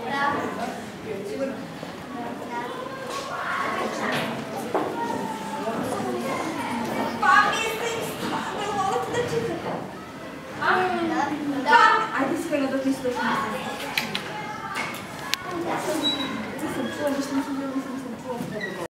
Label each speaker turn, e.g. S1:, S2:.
S1: Haideți că le dă peste tot. Ce să-mi